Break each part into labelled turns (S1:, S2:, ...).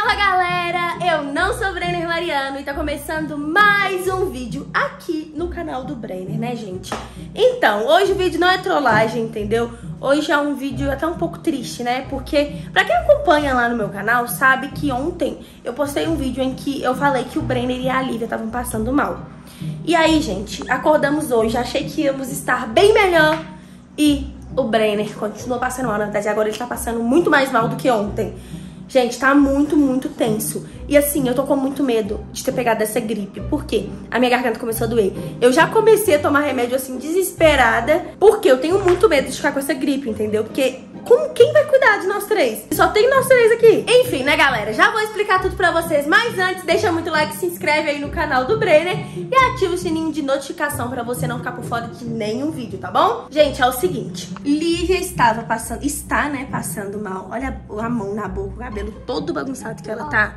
S1: Fala galera, eu não sou Brenner Mariano e tá começando mais um vídeo aqui no canal do Brenner, né gente? Então, hoje o vídeo não é trollagem, entendeu? Hoje é um vídeo até um pouco triste, né? Porque pra quem acompanha lá no meu canal sabe que ontem eu postei um vídeo em que eu falei que o Brenner e a Lívia estavam passando mal. E aí, gente, acordamos hoje, achei que íamos estar bem melhor e o Brenner continuou passando mal. Na verdade, agora ele tá passando muito mais mal do que ontem. Gente, tá muito tenso. E assim, eu tô com muito medo de ter pegado essa gripe. Por quê? A minha garganta começou a doer. Eu já comecei a tomar remédio assim, desesperada, porque eu tenho muito medo de ficar com essa gripe, entendeu? Porque quem vai cuidar de nós três? Só tem nós três aqui. Enfim, né, galera? Já vou explicar tudo pra vocês. Mas antes, deixa muito like, se inscreve aí no canal do Brenner e ativa o sininho de notificação pra você não ficar por fora de nenhum vídeo, tá bom? Gente, é o seguinte. Lívia está, né, passando mal. Olha a mão na boca, o cabelo todo bagunçado que ela tá.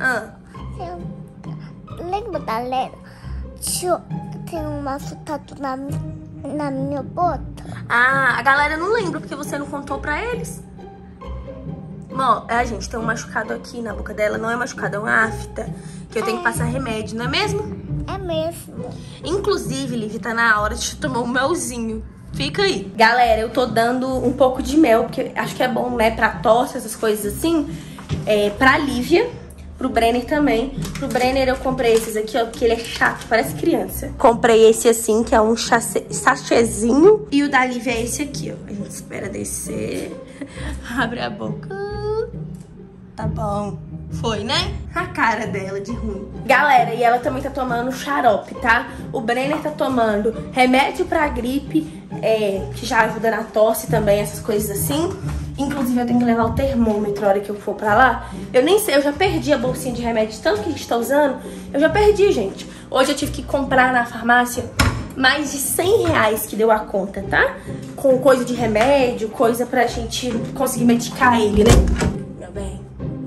S2: Lembra, galera? Tem uma tatu na minha bota.
S1: Ah, a galera não lembra porque você não contou pra eles. Bom, a gente tem um machucado aqui na boca dela. Não é machucado, é uma afta. Que eu tenho que passar remédio, não é mesmo?
S2: É mesmo.
S1: Inclusive, Lívia, tá na hora de tomar um melzinho. Fica aí. Galera, eu tô dando um pouco de mel, porque acho que é bom, né, pra tosse, essas coisas assim. Pra Lívia, pro Brenner também. Pro Brenner eu comprei esses aqui, ó, porque ele é chato, parece criança. Comprei esse assim, que é um sachêzinho. E o da Lívia é esse aqui, ó. A gente espera descer. Abre a boca. Tá bom. Foi, né? A cara dela de ruim. Galera, e ela também tá tomando xarope, tá? O Brenner tá tomando remédio pra gripe, que já ajuda na tosse também, essas coisas assim. Inclusive, eu tenho que levar o termômetro na hora que eu for pra lá. Eu nem sei, eu já perdi a bolsinha de remédio, tanto que a gente tá usando. Eu já perdi, gente. Hoje eu tive que comprar na farmácia mais de R$100 que deu a conta, tá? Com coisa de remédio, coisa pra gente conseguir medicar ele, né? Meu bem.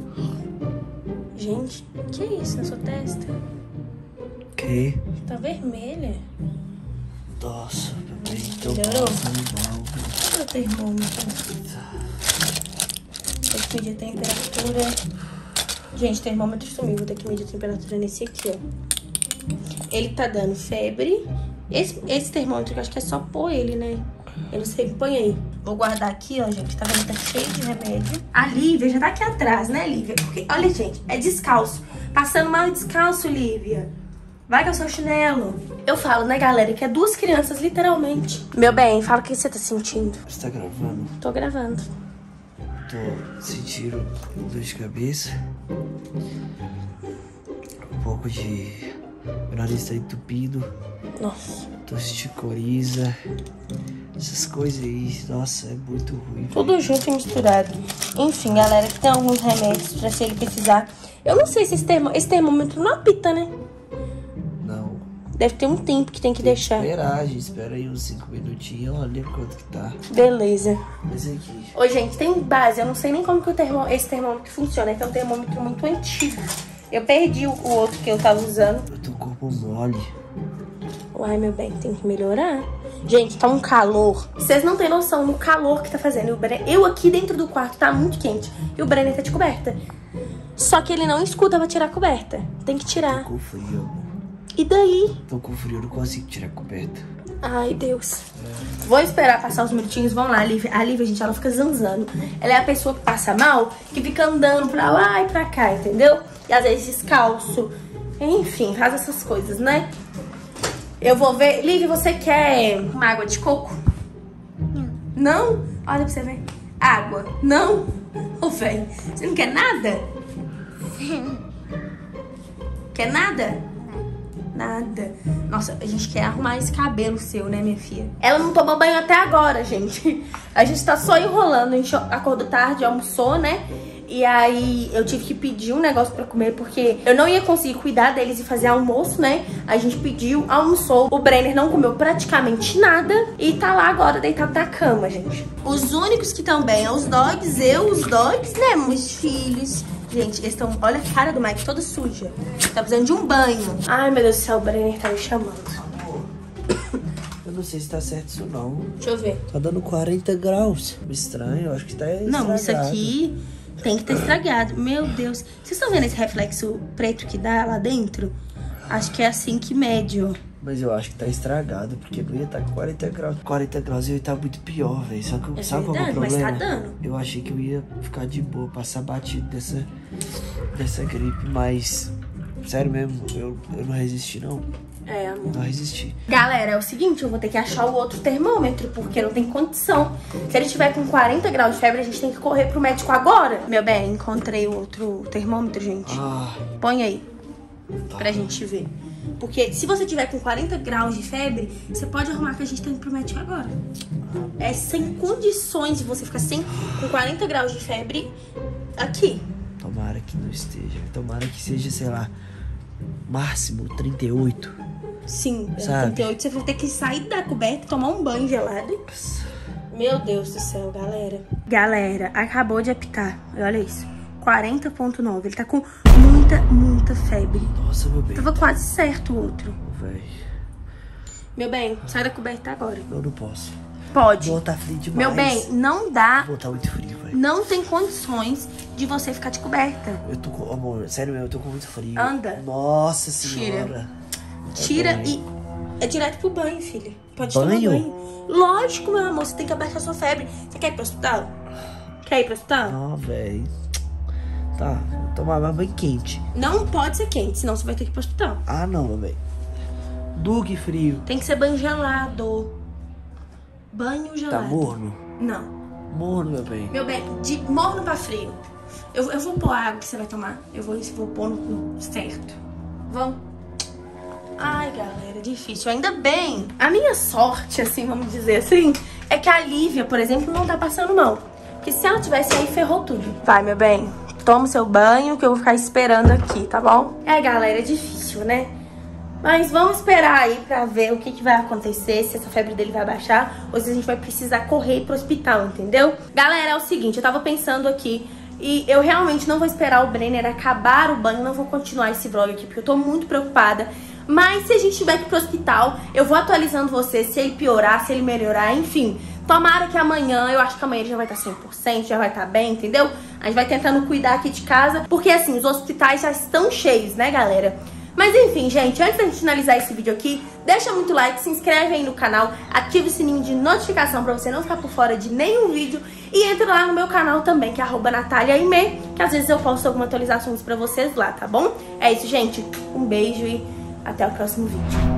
S1: Gente, que é isso na sua testa?
S3: Que?
S1: Tá vermelha.
S3: Nossa, meu bem, tô
S1: Melhorou?
S3: passando mal.
S1: Cadê o termômetro? Tem que medir a temperatura. Gente, o termômetro sumiu. Vou ter que medir a temperatura nesse aqui, ó. Ele tá dando febre. Esse termômetro, que eu acho que é só pôr ele, né? Eu não sei, põe aí. Vou guardar aqui, ó, gente. Tá vendo? Tá cheio de remédio. A Lívia já tá aqui atrás, né, Lívia? Porque, olha, gente, é descalço. Passando mal descalço, Lívia. Vai com o seu chinelo. Eu falo, né, galera, que é duas crianças, literalmente. Meu bem, fala o que você tá sentindo.
S3: Você tá gravando?
S1: Tô gravando.
S3: Tô sentindo dor de cabeça. Um pouco de... Meu nariz tá entupido.
S1: Nossa.
S3: Tosse de coriza. Essas coisas aí, nossa, é muito ruim.
S1: Tudo junto e misturado. Enfim, galera, aqui tem alguns remédios pra se ele precisar. Eu não sei se esse termômetro não apita, né?
S3: Não.
S1: Deve ter um tempo que tem que deixar.
S3: Esperar, a gente espera aí uns 5 minutinhos, olha quanto que tá.
S1: Beleza.
S3: Esse aqui.
S1: Ô, gente, tem base. Eu não sei nem como que esse termômetro funciona. É um termômetro muito antigo. Eu perdi o outro que eu tava usando.
S3: Eu tô com o corpo mole.
S1: Uai, meu bem, tem que melhorar. Gente, tá um calor. Vocês não têm noção do calor que tá fazendo. Eu aqui dentro do quarto tá muito quente. E o Brenner tá de coberta. Só que ele não escuta pra tirar a coberta. Tem que tirar.
S3: Tô com frio, amor.
S1: E daí?
S3: Tô com frio, eu não consigo tirar a coberta.
S1: Ai, Deus. Vou esperar passar os minutinhos. Vamos lá, a Lívia, gente, ela fica zanzando. Ela é a pessoa que passa mal, que fica andando pra lá e pra cá, entendeu? E às vezes descalço. Enfim, faz essas coisas, né? Eu vou ver... Lívia, você quer uma água de coco?
S2: Não.
S1: Não? Olha pra você ver. Água? Não? Ô, velho, você não quer nada? Quer nada? Nada. Nossa, a gente quer arrumar esse cabelo seu, né, minha filha? Ela não tomou banho até agora, gente. A gente tá só enrolando. A gente acordou tarde, almoçou, né? E aí eu tive que pedir um negócio pra comer, porque eu não ia conseguir cuidar deles e fazer almoço, né? A gente pediu, almoçou. O Brenner não comeu praticamente nada e tá lá agora deitado na cama, gente. Os únicos que estão bem é os dogs, os dogs, né, meus filhos. Gente, eles estão... Olha a cara do Mike, toda suja. Tá precisando de um banho. Ai, meu Deus do céu, o Brenner tá me chamando.
S3: Eu não sei se tá certo isso não.
S1: Deixa eu ver.
S3: Tá dando 40 graus. Estranho, eu acho que tá estragado.
S1: Não, isso aqui Tem que ter estragado. Meu Deus. Vocês estão vendo esse reflexo preto que dá lá dentro? Acho que é assim que mede, ó.
S3: Mas eu acho que tá estragado, porque não ia estar com 40 graus. 40 graus ia estar muito pior, velho. Só que sabe qual é o problema?
S1: Mas tá dando.
S3: Eu achei que eu ia ficar de boa, passar batido dessa gripe, mas... Sério mesmo, eu não resisti, não.
S1: É, amor.
S3: Não resisti.
S1: Galera, é o seguinte, eu vou ter que achar o outro termômetro, porque não tem condição. Se ele estiver com 40 graus de febre, a gente tem que correr pro médico agora. Meu bem, encontrei o outro termômetro, gente. Põe aí, pra gente ver. Porque se você tiver com 40 graus de febre, você pode arrumar que a gente tá indo pro médico agora. É sem condições de você ficar com 40 graus de febre aqui.
S3: Tomara que não esteja. Tomara que seja, sei lá, máximo 38.
S1: Sim,
S3: sabe?
S1: 38. Você vai ter que sair da coberta e tomar um banho gelado. Meu Deus do céu, galera. Galera, acabou de apitar. Olha isso. 40,9. Ele tá com muita febre.
S3: Nossa, meu bem.
S1: Tava quase certo o outro.
S3: Véi.
S1: Meu bem, sai da coberta agora.
S3: Eu não posso.
S1: Pode.
S3: Vou tá frio demais.
S1: Meu bem, não dá.
S3: Vou tá muito frio, velho.
S1: Não tem condições de você ficar de coberta.
S3: Eu tô com... Amor, sério mesmo, eu tô com muito frio.
S1: Anda.
S3: Nossa senhora.
S1: Tira e... É direto pro banho, filha. Pode
S3: Banho?
S1: tomar banho. Lógico, meu amor. Você tem que abaixar sua febre. Você quer ir pro hospital? Quer ir pro hospital?
S3: Não, velho. Tá, vou tomar mais banho quente.
S1: Não pode ser quente, senão você vai ter que ir pro hospital.
S3: Ah, não, meu bem. Duque frio.
S1: Tem que ser banho gelado. Banho gelado.
S3: Tá morno?
S1: Não.
S3: Morno, meu bem.
S1: Meu bem, de morno pra frio. Eu vou pôr a água que você vai tomar. Eu vou pôr no certo. Vamos? Ai, galera, difícil. Ainda bem. A minha sorte, assim, vamos dizer assim, é que a Lívia, por exemplo, não tá passando mal. Porque se ela tivesse aí, ferrou tudo. Vai, meu bem. Toma o seu banho que eu vou ficar esperando aqui, tá bom? É, galera, é difícil, né? Mas vamos esperar aí pra ver o que vai acontecer, se essa febre dele vai baixar ou se a gente vai precisar correr pro hospital, entendeu? Galera, é o seguinte, eu tava pensando aqui e eu realmente não vou esperar o Brenner acabar o banho, não vou continuar esse vlog aqui porque eu tô muito preocupada. Mas se a gente tiver que ir pro hospital, eu vou atualizando você, se ele piorar, se ele melhorar, enfim. Tomara que amanhã, eu acho que amanhã ele já vai estar 100%, já vai estar bem, entendeu? A gente vai tentando cuidar aqui de casa, porque assim, os hospitais já estão cheios, né, galera? Mas enfim, gente, antes da gente finalizar esse vídeo aqui, deixa muito like, se inscreve aí no canal, ativa o sininho de notificação pra você não ficar por fora de nenhum vídeo e entra lá no meu canal também, que é @NataliaAimee, que às vezes eu posto algumas atualizações pra vocês lá, tá bom? É isso, gente. Um beijo e até o próximo vídeo.